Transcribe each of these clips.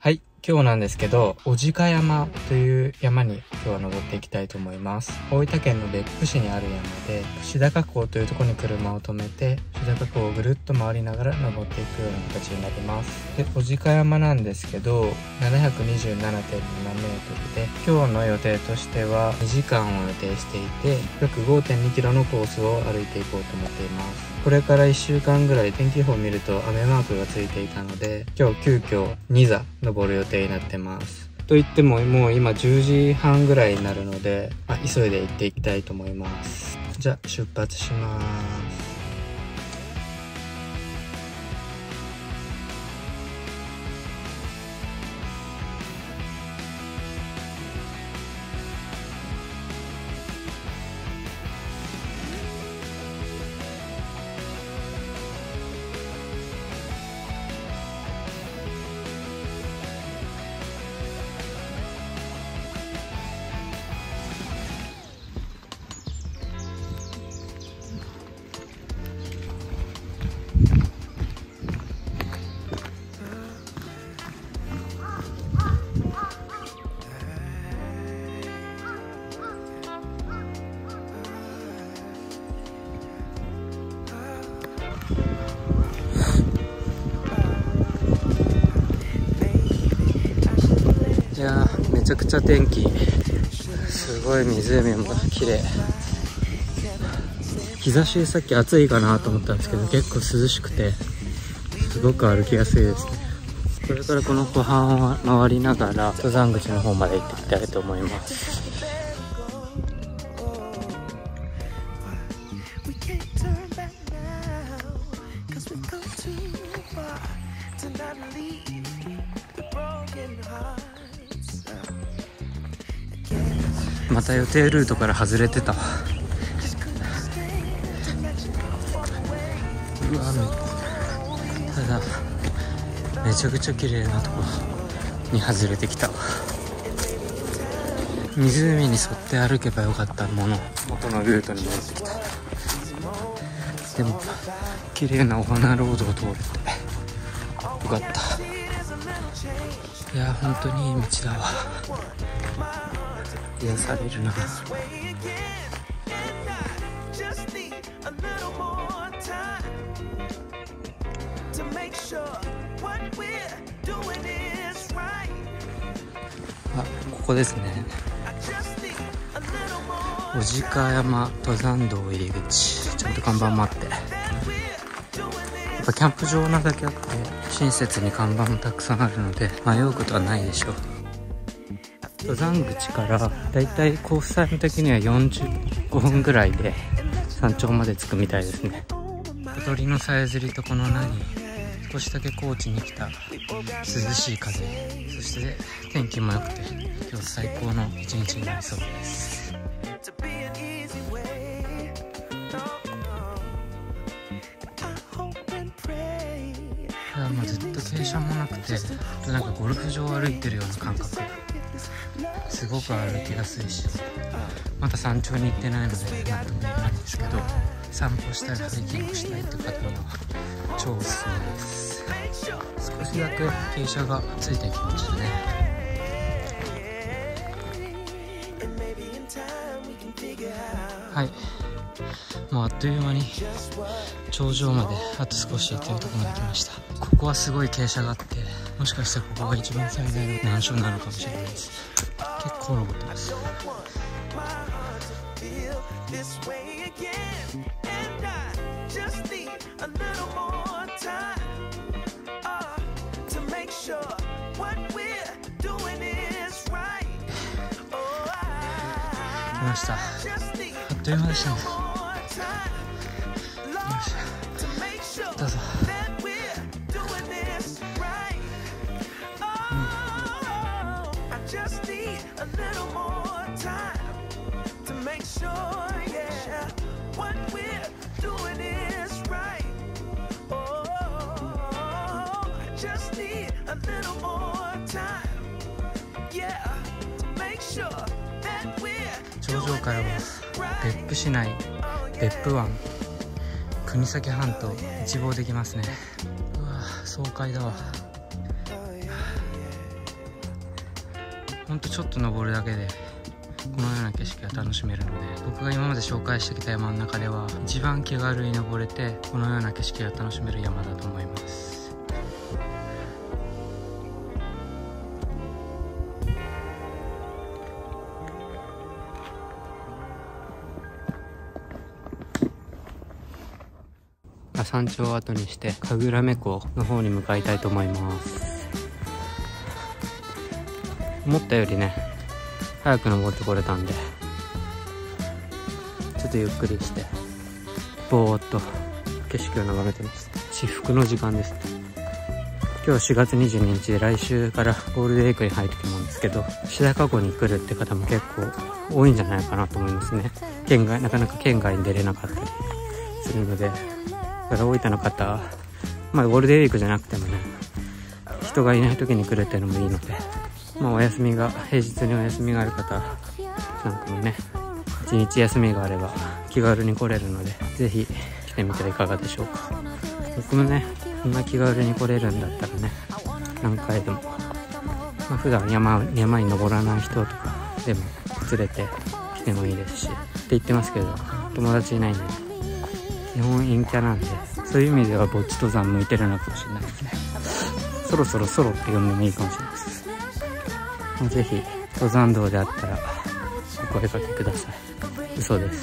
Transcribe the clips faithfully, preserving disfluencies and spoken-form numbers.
はい、今日なんですけど、小鹿山という山に今日は登っていきたいと思います。大分県の別府市にある山で、志高港というところに車を止めて、志高港をぐるっと回りながら登っていくような形になります。で、小鹿山なんですけど、ななひゃくにじゅうななてんななメートルで、今日の予定としてはにじかんを予定していて、約 ごてんにキロのコースを歩いていこうと思っています。これからいっしゅうかんぐらい天気予報を見ると雨マークがついていたので、今日急遽に座登る予定になってます。といってももう今じゅうじはんぐらいになるので、まあ、急いで行っていきたいと思います。じゃあ出発します。いやー、めちゃくちゃ天気すごい、湖も綺麗。日差しさっき暑いかなと思ったんですけど、結構涼しくてすごく歩きやすいですね。これからこの湖畔を回りながら登山口の方まで行っていきたいと思います。また予定ルートから外れてた。うわ、めただめちゃくちゃ綺麗なとこに外れてきた。湖に沿って歩けばよかったもの、元のルートに戻ってきた。でも綺麗なお花ロードを通れてよかった。いや、本当にいい道だわ。癒されるな。あ、ここですね。小鹿山登山道入り口、ちゃんと看板もあって、やっぱキャンプ場なだけあって親切に看板もたくさんあるので迷うことはないでしょう。登山口からだいたいコースタイム的にはよんじゅうごふんぐらいで山頂まで着くみたいですね。小鳥のさえずりとこの何、少しだけ高地に来た涼しい風、そして天気も良くて今日最高の一日になりそうです。いや、もうずっと傾斜もなくて、なんかゴルフ場を歩いてるような感覚、すごく歩きやすいし、まだ山頂に行ってないので何とも言えないんですけど、散歩したりハイキングしたいって方には超おすすめです。少しだけ傾斜がついてきましたね。はい、もうあっという間に頂上まであと少しというところまで来ました。ここはすごい傾斜があって、もしかしたらここが一番最大の難所なのかもしれないです。結構登ってます。来ました。あっという間でしたね。どうぞ。頂上からは別府市内、別府湾、国東半島一望できますね。うわ、爽快だわ。 ほんとちょっと登るだけでこのような景色が楽しめるので、僕が今まで紹介してきた山の中では一番気軽に登れてこのような景色が楽しめる山だと思います。山頂を後にして神楽目湖の方に向かいたいと思います。思ったよりね早く登ってこれたんで、ちょっとゆっくりしてぼーっと景色を眺めてます。至福の時間ですね。今日しがつにじゅうににちで、来週からゴールデンウィークに入ると思うんですけど、志高湖に来るって方も結構多いんじゃないかなと思いますね。県外なかなか県外に出れなかったりするので、だから大分の方、まあゴールデンウィークじゃなくてもね、人がいない時に来るっていうのもいいので、まあお休みが、平日にお休みがある方なんかもね、一日休みがあれば気軽に来れるので、ぜひ来てみてはいかがでしょうか。僕もね、こんな気軽に来れるんだったらね、何回でも、まあ、普段山、山に登らない人とかでも連れて来てもいいですし、って言ってますけど、友達いないんで、基本陰キャなんで、そういう意味ではぼっち登山向いてるのかもしれないですね。そろそろソロって呼んでもいいかもしれないです。まあ、ぜひ登山道であったらお声かけください。嘘です。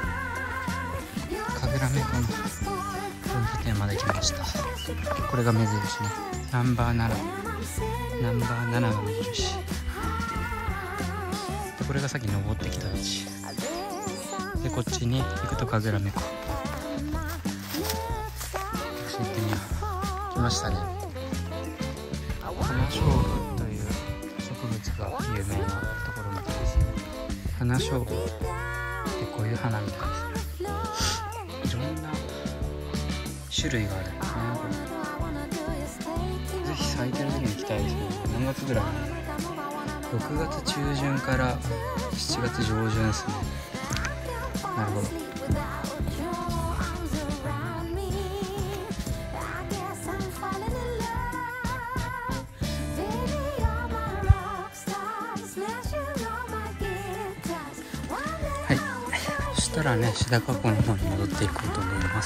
神楽目湖の分岐点まで来ました。これが目印ね。ナンバーなな、ナンバーななが目印で、これがさっき登ってきた道で、こっちに行くと神楽目湖。行ってみよう。来ましたね。花菖蒲という植物が有名なところみたいですね。花菖蒲ってこういう花みたいですね。いろんな種類があるんですね。ぜひ咲いてる時に行きたいですね。何月ぐらい？ろくがつ中旬からしちがつ上旬ですね。なるほど。そしたらね、志高湖の方に戻っていこうと思います。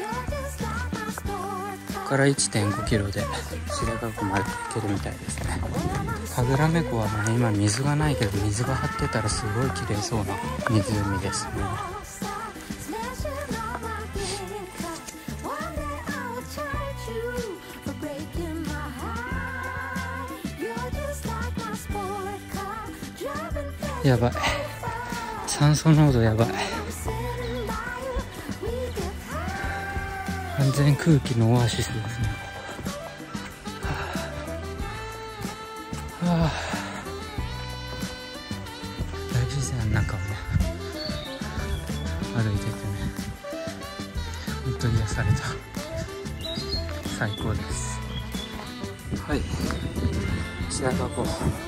ここから いってんごキロで志高湖まで行けるみたいですね。神楽目湖はね、今水がないけど、水が張ってたらすごい綺麗そうな湖ですね。やばい、酸素濃度やばい。完全空気のオアシスですね。はあ、はあ、大自然の中をね歩いててね、本当に癒された。最高です。はい、志高湖、こ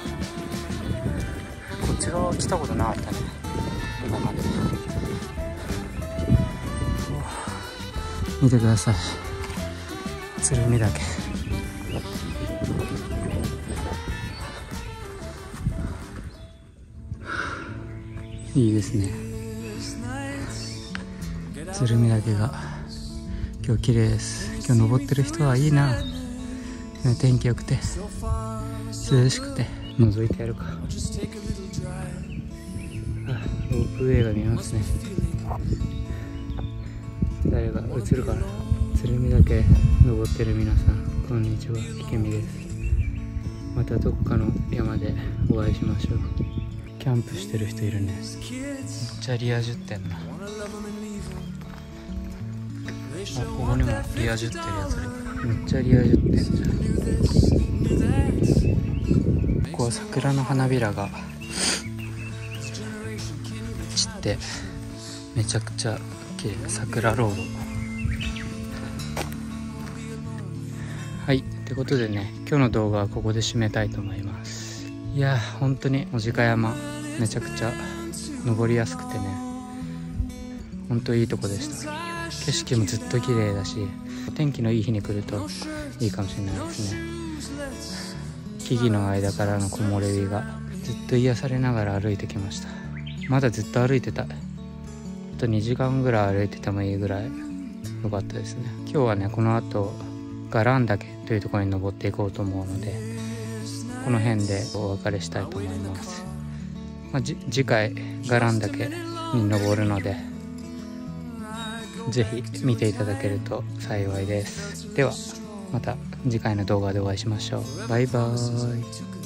っち側来たことなかったね、今まで。見てください、鶴見岳。いいですね、鶴見岳が今日綺麗です。今日登ってる人はいいな、天気良くて涼しくて。覗いてやるか。あ、ロープウェイが見えますね。誰が映るかな。鶴見岳登ってる皆さん、こんにちは、いけみです。またどこかの山でお会いしましょう。キャンプしてる人いるね。めっちゃリア充ってんな。あ、ここにもリア充ってるやつある。めっちゃリア充ってんじゃん。ここは桜の花びらが散ってめちゃくちゃ綺麗。桜ロード。はい、ってことでね、今日の動画はここで締めたいと思います。いやー、本当に小鹿山めちゃくちゃ登りやすくてね、本当いいとこでした。景色もずっと綺麗だし、天気のいい日に来るといいかもしれないですね。 木々の間からの木漏れ日がずっと癒されながら歩いてきました。まだずっと歩いてたい。あとにじかんぐらい歩いててもいいぐらい良かったですね。今日はね、この後伽藍岳というところに登っていこうと思うので、この辺でお別れしたいと思います。まあ、じ次回伽藍岳に登るので、ぜひ見ていただけると幸いです。ではまた次回の動画でお会いしましょう。バイバーイ。